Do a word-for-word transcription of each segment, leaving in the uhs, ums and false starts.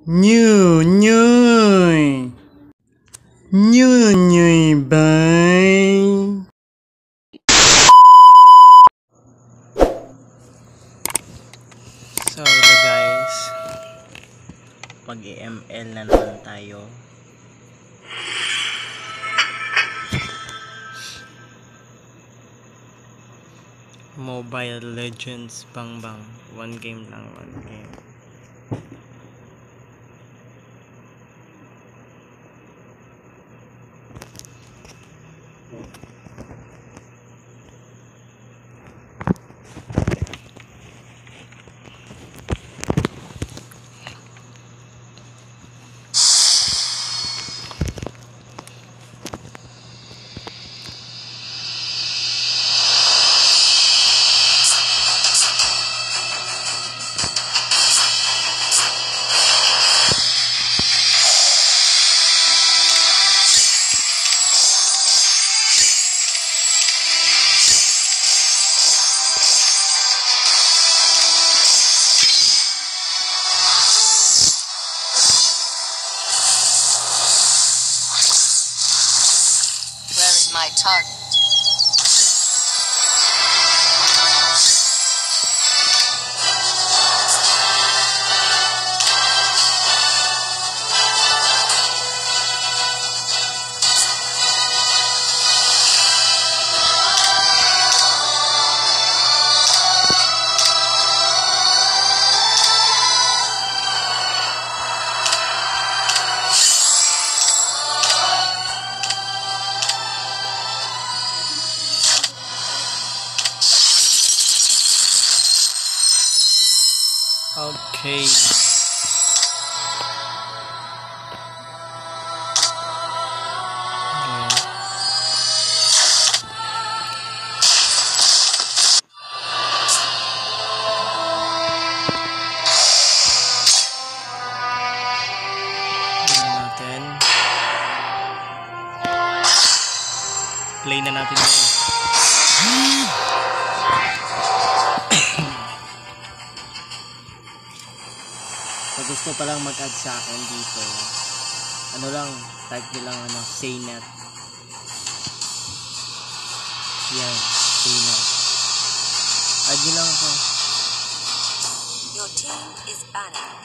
New, new, new, new, bye. So, hello guys. Pag-E M L na naman tayo. Mobile Legends bang bang. One game lang, one game. My target. Okay. Play na natin yun. Pag gusto palang mag-add sa akin dito, ano lang, type nyo lang ano, saynet. Yan, saynet. Add nyo lang ako. Your team is banned.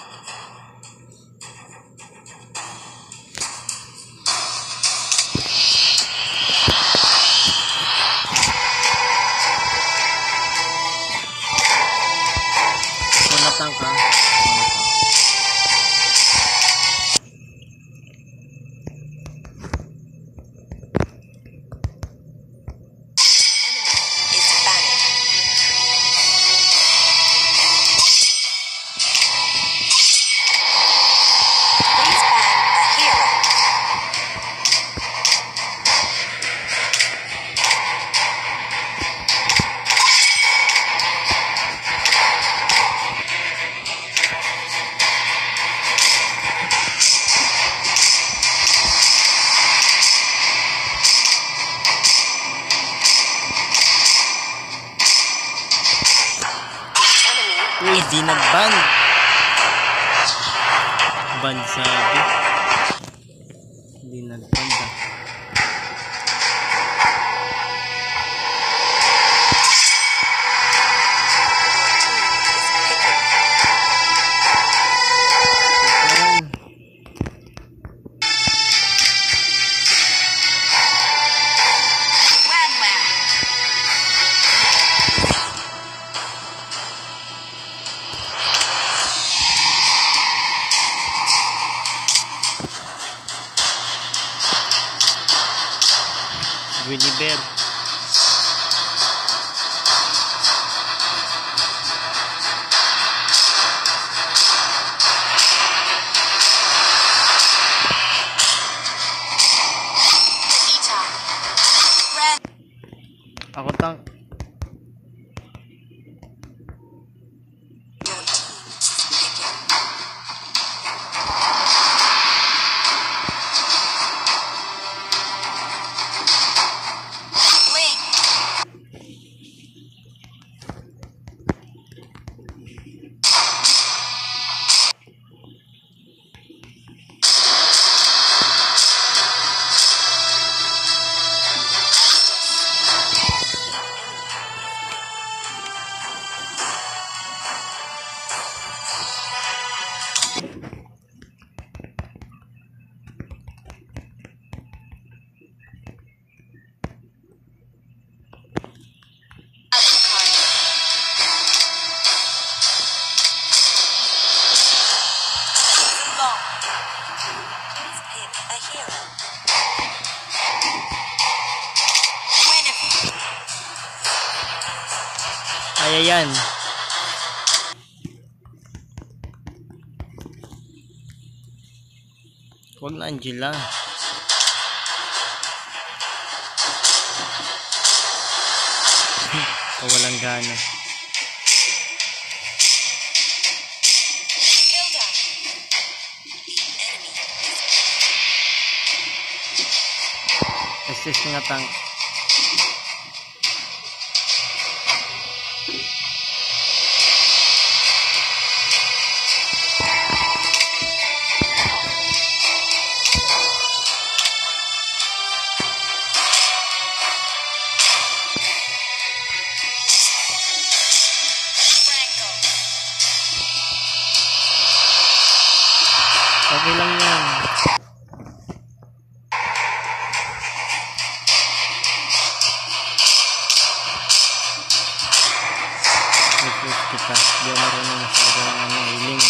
Matang ka. Uy, di nag-ban. Ban sabi. Di nag-ban ba? Winnie Bear. Ako tang kaya yan. Huwag na, Angela. Walang gana. Assist nga tank. Okay lang yan. Refresh kita. Di ako marunong masyado ng ano, healing.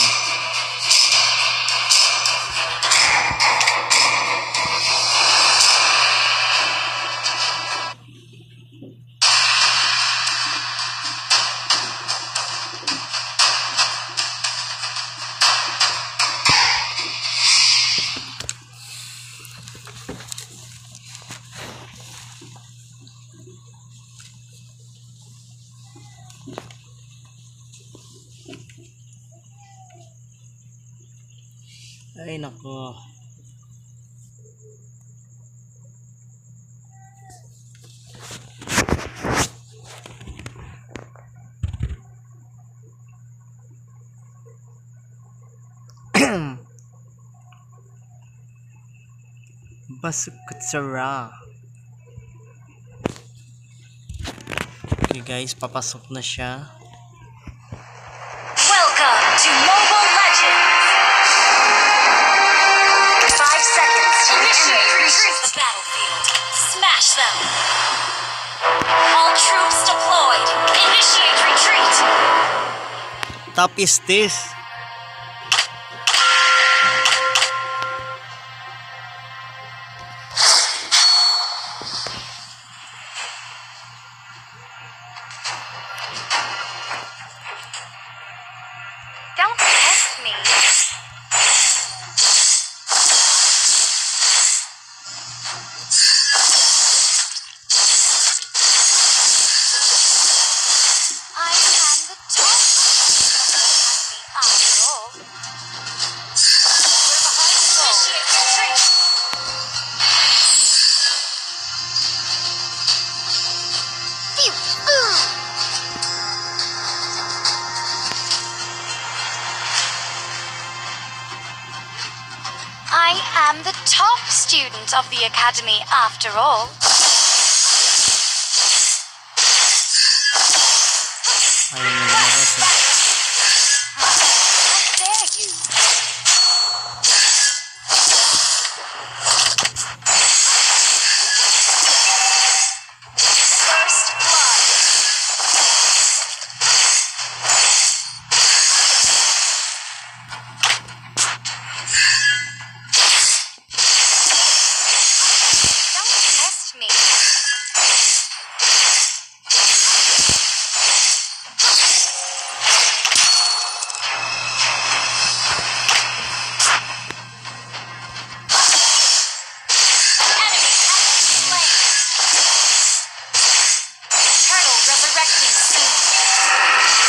Ay nako. Basukutsara. Okay guys, papasok na siya. Welcome to Mobile Legends! Five seconds to the enemy reaches the battlefield. Smash them! All troops deployed. Initiate retreat! Top is this? Don't test me. I am the top. After all. We're behind the goal. Initiate retreat. Pew! Ooh! I am the top student of the academy after all. Ayaw niya lumabas eh. How dare you? First blood. Don't test me. Enemy has been slain. Turtle resurrecting soon.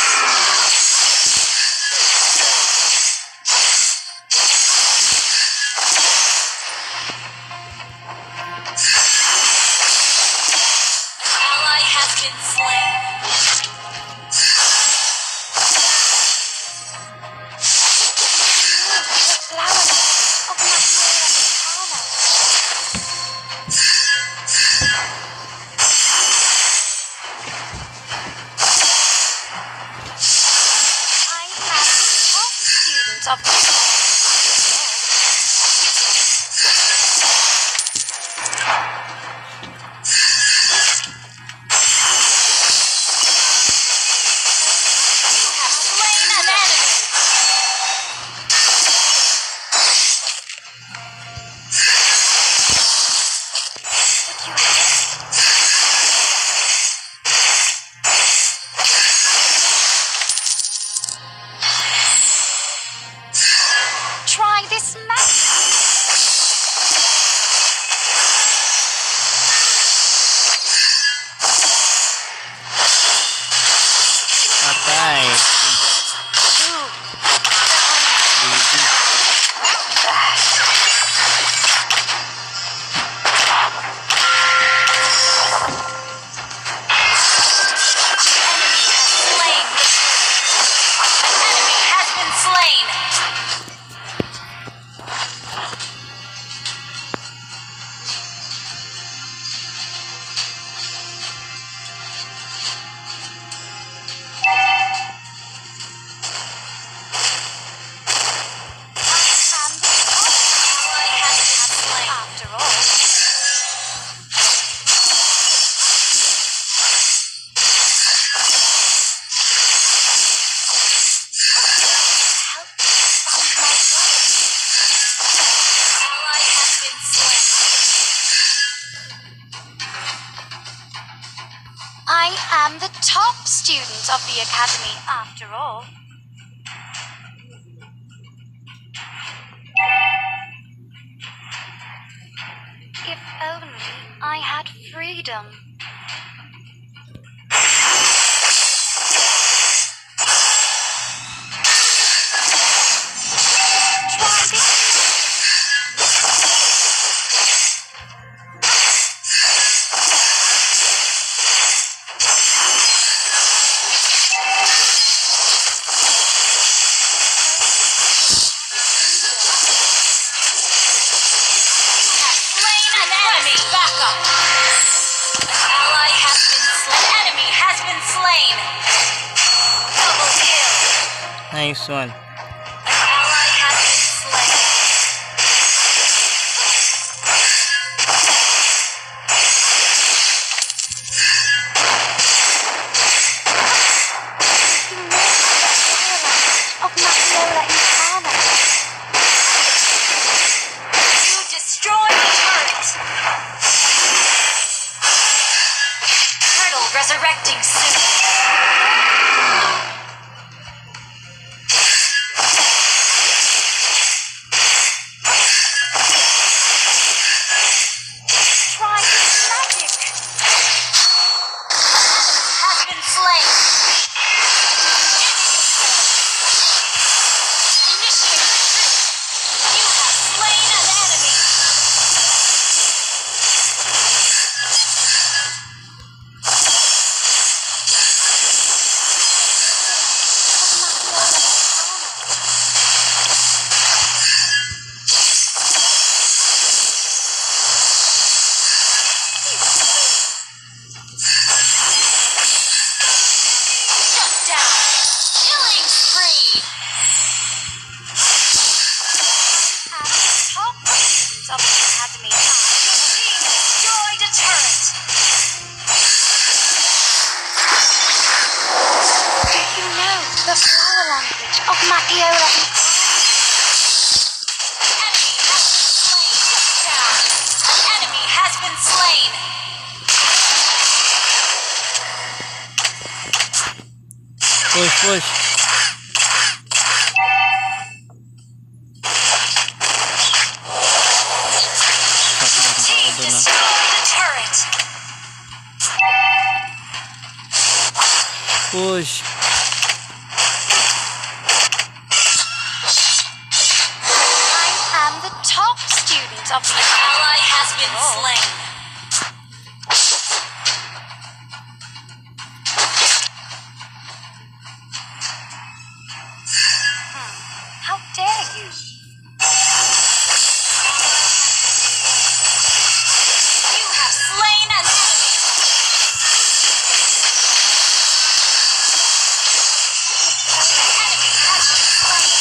An ally has been slain. The flowers of Maria Katana. I am the top student of the have slain an enemy. Would you this magic? Patay. I am the top student of the academy, after all. If only I had freedom. Try this. Nice one. An ally has been slain. Of Matiola Inferno. You destroyed the turret. Turtle resurrecting soon. The flower language of Matiola Inferno. An enemy has been slain. Push, push. Team destroy the turret. Push. Top student of the ally has been slain. Hmm. How dare you? You have slain an enemy. An enemy has been slain.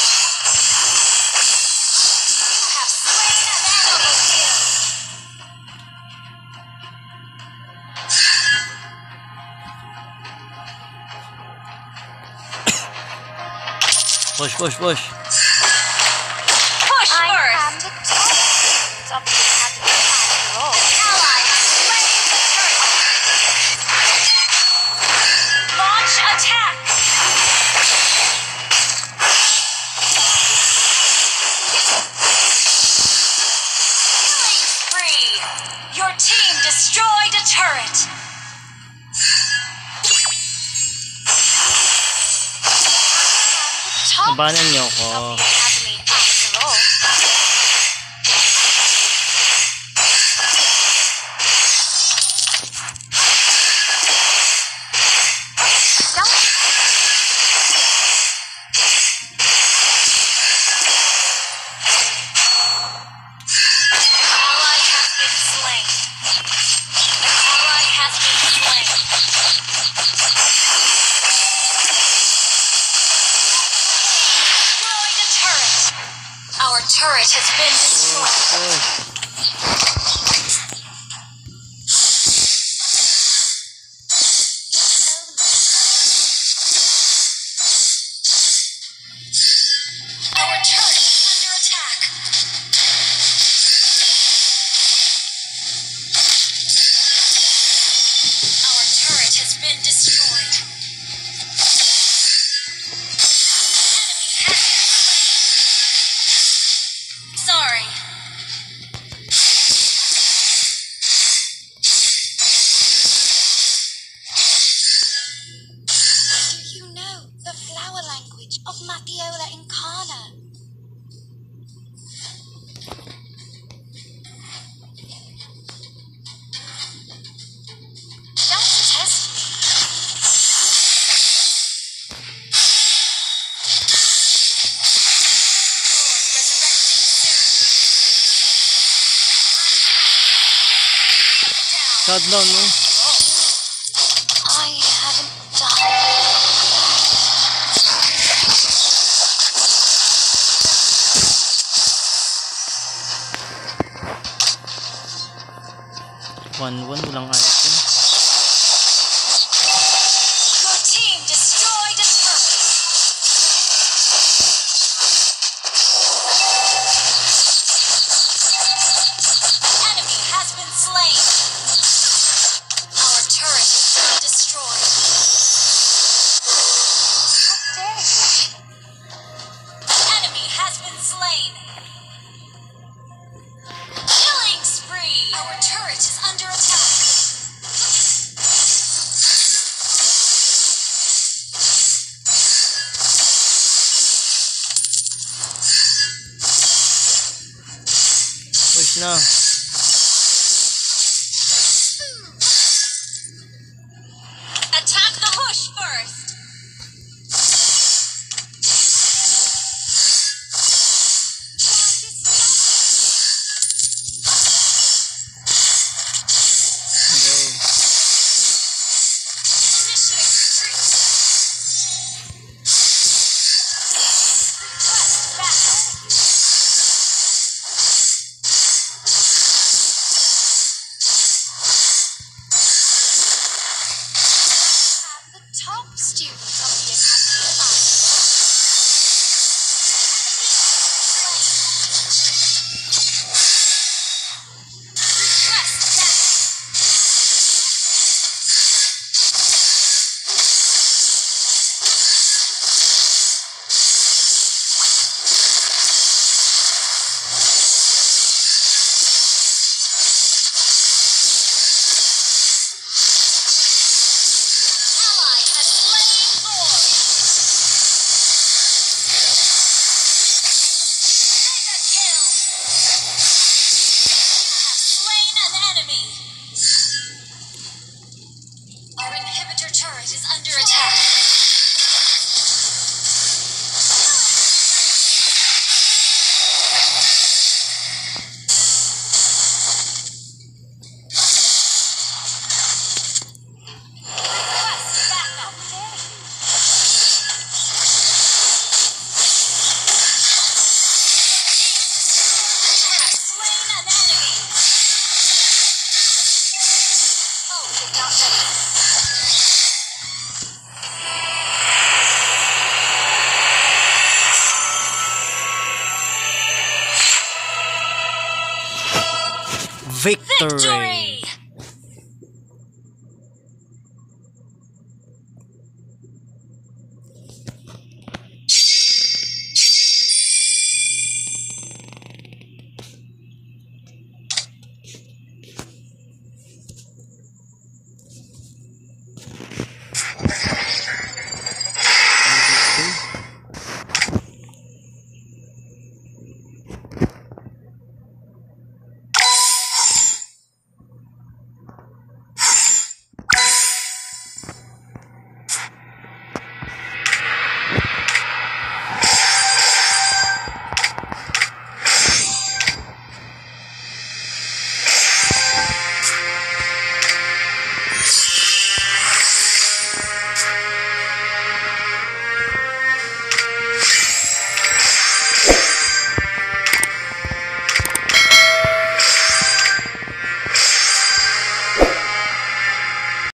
Push, push, push. Push I first. Am the top student of the academy after all. Ally has slain the turret. Launch attack. turret. Top Labanan niyo of ako. the academy after all. Our turret has been destroyed. Our turret is under attack. Our turret has been destroyed. Sorry. Do you know the flower language of Matthiola Incarna? Don't test me. Resurrecting soon. Shutdown, no? I haven't done one one, walang item. Your team destroyed a turret. Enemy has been slain. Our turret has been destroyed. How dare you? Enemy has been slain. Killing spree. Our turret is under attack. Push na. Attack the bush first. Go. Initiate retreat. Request backup. I'm the top student of the academy. Request backup. Ally has slain Lord. Mega kill. You have slain an enemy. Our inhibitor turret is under attack. Request backup. You have slain an enemy. Oh, did not ready. Victory! Victory!